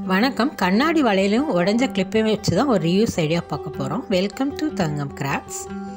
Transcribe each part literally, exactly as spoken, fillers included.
வணக்கம். கண்ணாடி வளையலும் உடஞ்ச கிளிப்பையும் வச்சு தான் ஒரு ரியூஸ் ஐடியா பார்க்க போகிறோம். Welcome to Thangam crafts.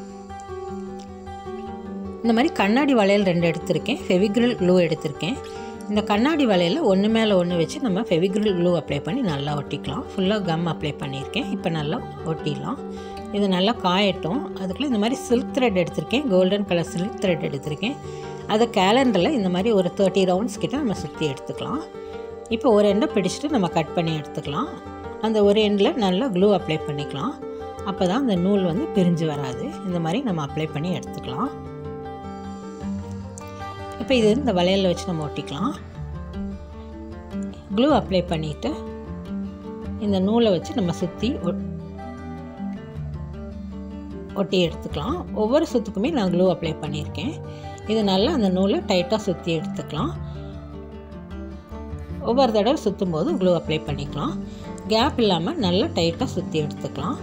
இந்த மாதிரி கண்ணாடி வளையல் ரெண்டு எடுத்திருக்கேன். ஃபெவிக்ரில் க்ளூ எடுத்திருக்கேன். இந்த கண்ணாடி வளையலில் ஒன்று மேலே ஒன்று வச்சு நம்ம ஃபெவிக்ரில் க்ளூ அப்ளை பண்ணி நல்லா ஒட்டிக்கலாம். ஃபுல்லாக கம் அப்ளை பண்ணியிருக்கேன். இப்போ நல்லா ஒட்டிடலாம். இது நல்லா காயட்டும். அதுக்குள்ளே இந்த மாதிரி சில்க் த்ரெட் எடுத்திருக்கேன். கோல்டன் கலர் சில்க் த்ரெட் எடுத்திருக்கேன். அதை கேலண்டரில் இந்த மாதிரி ஒரு தேர்ட்டி ரவுண்ட்ஸ் கிட்ட நம்ம சுற்றி எடுத்துக்கலாம். இப்போ ஒரு எண்டை பிடிச்சிட்டு நம்ம கட் பண்ணி எடுத்துக்கலாம். அந்த ஒரு எண்டில் நல்லா க்ளூ அப்ளை பண்ணிக்கலாம். அப்போ தான் அந்த நூல் வந்து பிரிஞ்சு வராது. இந்த மாதிரி நம்ம அப்ளை பண்ணி எடுத்துக்கலாம். இப்போ இது இந்த வளையலில் வச்சு நம்ம ஒட்டிக்கலாம். க்ளூ அப்ளை பண்ணிவிட்டு இந்த நூலை வச்சு நம்ம சுற்றி ஒட்டி எடுத்துக்கலாம். ஒவ்வொரு சுற்றுக்குமே நான் க்ளூ அப்ளை பண்ணியிருக்கேன். இது நல்லா அந்த நூலை டைட்டாக சுற்றி எடுத்துக்கலாம். ஒவ்வொரு தடவை சுற்றும் போது க்ளூ அப்ளை பண்ணிக்கலாம். கேப் இல்லாமல் நல்லா டைட்டாக சுற்றி எடுத்துக்கலாம்.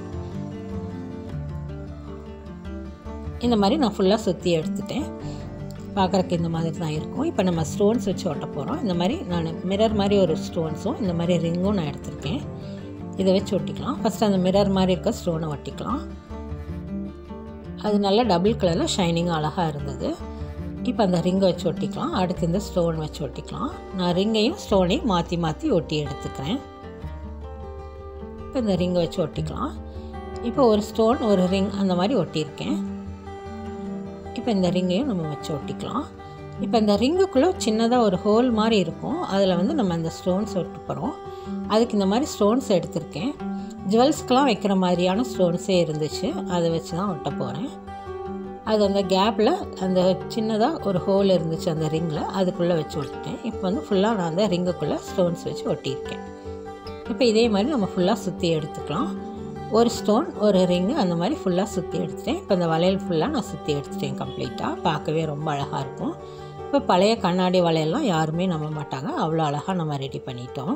இந்த மாதிரி நான் ஃபுல்லாக சுற்றி எடுத்துட்டேன். பார்க்குறக்கு இந்த மாதிரி தான் இருக்கும். இப்போ நம்ம ஸ்டோன்ஸ் வச்சு ஒட்ட போகிறோம். இந்த மாதிரி நான் மிரர் மாதிரி ஒரு ஸ்டோன்ஸும் இந்த மாதிரி ரிங்கும் நான் எடுத்திருக்கேன். இதை வச்சு ஒட்டிக்கலாம். ஃபஸ்ட்டு அந்த மிரர் மாதிரி இருக்க ஸ்டோனை ஒட்டிக்கலாம். அது நல்லா டபுள் கலரில் ஷைனிங்காக அழகாக இருந்தது. இப்போ அந்த ரிங்கை வச்சு ஒட்டிக்கலாம். அடுத்து இந்த ஸ்டோன் வச்சு ஒட்டிக்கலாம். நான் ரிங்கையும் ஸ்டோனையும் மாற்றி மாற்றி ஒட்டி எடுத்துக்கிறேன். இப்போ இந்த ரிங்கை வச்சு ஒட்டிக்கலாம். இப்போ ஒரு ஸ்டோன் ஒரு ரிங் அந்த மாதிரி ஒட்டியிருக்கேன். இப்போ இந்த ரிங்கையும் நம்ம வச்சு ஒட்டிக்கலாம். இப்போ இந்த ரிங்குக்குள்ளே சின்னதாக ஒரு ஹோல் மாதிரி இருக்கும். அதில் வந்து நம்ம அந்த ஸ்டோன்ஸ் ஒட்ட போகிறோம். அதுக்கு இந்த மாதிரி ஸ்டோன்ஸ் எடுத்திருக்கேன். ஜுவல்ஸ்க்கெலாம் வைக்கிற மாதிரியான ஸ்டோன்ஸே இருந்துச்சு. அதை வச்சு தான் ஒட்ட போகிறேன். அது அந்த கேப்பில் அந்த சின்னதாக ஒரு ஹோல் இருந்துச்சு அந்த ரிங்கில், அதுக்குள்ளே வச்சு ஒட்டிட்டேன். இப்போ வந்து ஃபுல்லாக நான் அந்த ரிங்குக்குள்ளே ஸ்டோன்ஸ் வச்சு ஒட்டியிருக்கேன். இப்போ இதே மாதிரி நம்ம ஃபுல்லாக சுற்றி எடுத்துக்கலாம். ஒரு ஸ்டோன் ஒரு ரிங்கு அந்த மாதிரி ஃபுல்லாக சுற்றி எடுத்துட்டேன். இப்போ இந்த வளையல் ஃபுல்லாக நான் சுற்றி எடுத்துட்டேன் கம்ப்ளீட்டாக. பார்க்கவே ரொம்ப அழகாக இருக்கும். இப்போ பழைய கண்ணாடி வளையல்லாம் யாருமே நம்ப மாட்டாங்க. அவ்வளோ அழகாக நம்ம ரெடி பண்ணிட்டோம்.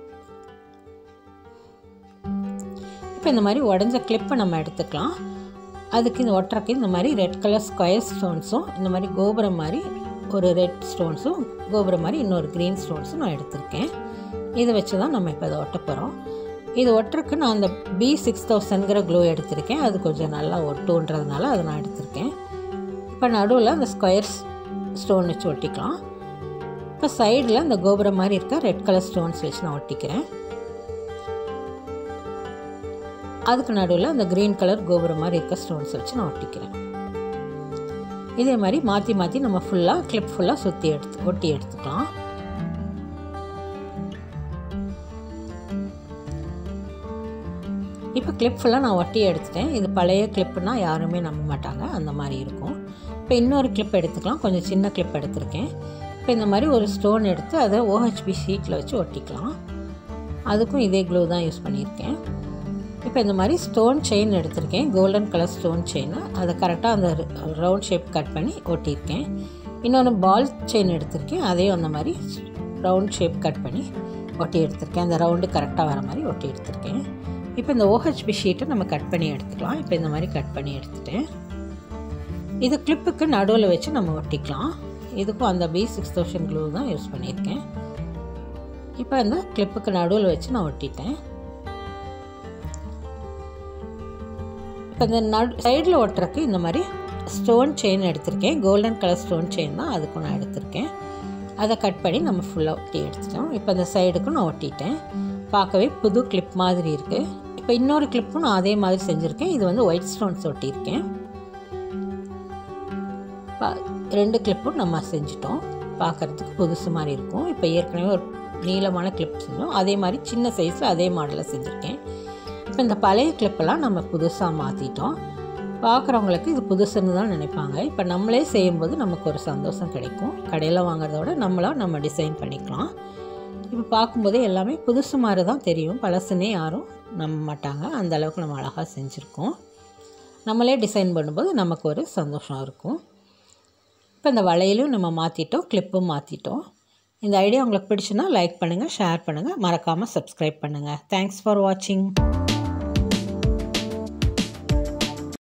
இப்போ இந்த மாதிரி உடஞ்ச கிளிப்பை நம்ம எடுத்துக்கலாம். அதுக்கு இந்த ஒட்டுறக்கு இந்த மாதிரி ரெட் கலர் ஸ்கொயர் ஸ்டோன்ஸும் இந்த மாதிரி கோபுரம் மாதிரி ஒரு ரெட் ஸ்டோன்ஸும் கோபுரம் மாதிரி இன்னொரு க்ரீன் ஸ்டோன்ஸும் நான் எடுத்திருக்கேன். இதை வச்சு தான் நம்ம இப்போ இதை ஒட்ட போகிறோம். இது ஒட்டுறக்கு நான் அந்த பி சிக்ஸ் தௌசண்ட்ங்கிற க்ளூ எடுத்திருக்கேன். அது கொஞ்சம் நல்லா ஒட்டுன்றதுனால அதை நான் எடுத்திருக்கேன். இப்போ நடுவில் அந்த ஸ்கொயர் ஸ்டோன் வச்சு ஒட்டிக்கலாம். இப்போ சைடில் அந்த கோபுரம் மாதிரி இருக்க ரெட் கலர் ஸ்டோன்ஸ் வச்சு நான் ஒட்டிக்கிறேன். அதுக்கு நடுவில் அந்த க்ரீன் கலர் கோபுரம் மாதிரி இருக்க ஸ்டோன்ஸ் வச்சு நான் ஒட்டிக்கிறேன். இதே மாதிரி மாற்றி மாற்றி நம்ம ஃபுல்லாக கிளிப் ஃபுல்லாக சுற்றி எடுத்து ஒட்டி எடுத்துக்கலாம். இப்போ கிளிப் ஃபுல்லாக நான் ஒட்டி எடுத்துட்டேன். இது பழைய கிளிப்புனால் யாருமே நம்ப மாட்டாங்க. அந்த மாதிரி இருக்கும். இப்போ இன்னொரு கிளிப் எடுத்துக்கலாம். கொஞ்சம் சின்ன கிளிப் எடுத்திருக்கேன். இப்போ இந்த மாதிரி ஒரு ஸ்டோன் எடுத்து அதை ஓஹெச்பி ஷீட்டில் வச்சு ஒட்டிக்கலாம். அதுக்கும் இதே க்ளூ தான் யூஸ் பண்ணியிருக்கேன். இப்போ இந்த மாதிரி ஸ்டோன் செயின் எடுத்திருக்கேன். Golden colour stone chain. அதை கரெக்டாக அந்த ரவுண்ட் ஷேப் கட் பண்ணி ஒட்டியிருக்கேன். இன்னொன்று பால் செயின் எடுத்திருக்கேன். அதையும் அந்த மாதிரி ரவுண்ட் ஷேப் கட் பண்ணி ஒட்டி எடுத்திருக்கேன். அந்த ரவுண்டு கரெக்டாக வர மாதிரி ஒட்டி எடுத்திருக்கேன். இப்போ இந்த ஓஹெச்பி ஷீட்டை நம்ம கட் பண்ணி எடுத்துக்கலாம். இப்போ இந்த மாதிரி கட் பண்ணி எடுத்துட்டேன். இது கிளிப்புக்கு நடுவில் வச்சு நம்ம ஒட்டிக்கலாம். இதுக்கும் அந்த பி சிக்ஸ் தௌசண்ட் க்ளூ தான் யூஸ் பண்ணியிருக்கேன். இப்போ அந்த கிளிப்புக்கு நடுவில் வச்சு நான் ஒட்டிட்டேன். இப்போ இந்த நடு சைடில் ஒட்டுறக்கு இந்த மாதிரி ஸ்டோன் செயின் எடுத்திருக்கேன். கோல்டன் கலர் ஸ்டோன் செயின் தான் அதுக்கும் நான் எடுத்திருக்கேன். அதை கட் பண்ணி நம்ம ஃபுல்லாக ஒட்டி எடுத்துட்டோம். இப்போ இந்த சைடுக்கும் நான் ஒட்டிட்டேன். பார்க்கவே புது கிளிப் மாதிரி இருக்குது. இப்போ இன்னொரு கிளிப்பும் நான் அதே மாதிரி செஞ்சுருக்கேன். இது வந்து ஒயிட் ஸ்டோன்ஸ் ஒட்டியிருக்கேன். ரெண்டு கிளிப்பும் நம்ம செஞ்சிட்டோம். பார்க்குறதுக்கு புதுசு மாதிரி இருக்கும். இப்போ ஏற்கனவே ஒரு நீளமான கிளிப் செஞ்சோம். அதே மாதிரி சின்ன சைஸில் அதே மாடலில் செஞ்சுருக்கேன். இப்போ இந்த பழைய கிளிப்பெல்லாம் நம்ம புதுசாக மாற்றிட்டோம். பார்க்குறவங்களுக்கு இது புதுசுன்னு தான் நினைப்பாங்க. இப்போ நம்மளே செய்யும்போது நமக்கு ஒரு சந்தோஷம் கிடைக்கும். கடையில் வாங்குறத விட நம்மளாக நம்ம டிசைன் பண்ணிக்கலாம். இப்போ பார்க்கும்போதே எல்லாமே புதுசு மாதிரி தான் தெரியும். பழசுன்னே யாரும் நம்ப மாட்டாங்க. அந்த அளவுக்கு நம்ம அழகாக செஞ்சுருக்கோம். நம்மளே டிசைன் பண்ணும்போது நமக்கு ஒரு சந்தோஷம் இருக்கும். இப்போ இந்த வளையலும் நம்ம மாற்றிட்டோம். கிளிப்பும் மாற்றிட்டோம். இந்த ஐடியா உங்களுக்கு பிடிச்சுன்னா லைக் பண்ணுங்கள், ஷேர் பண்ணுங்கள், மறக்காமல் சப்ஸ்கிரைப் பண்ணுங்கள். தேங்க்ஸ் ஃபார் வாட்சிங்.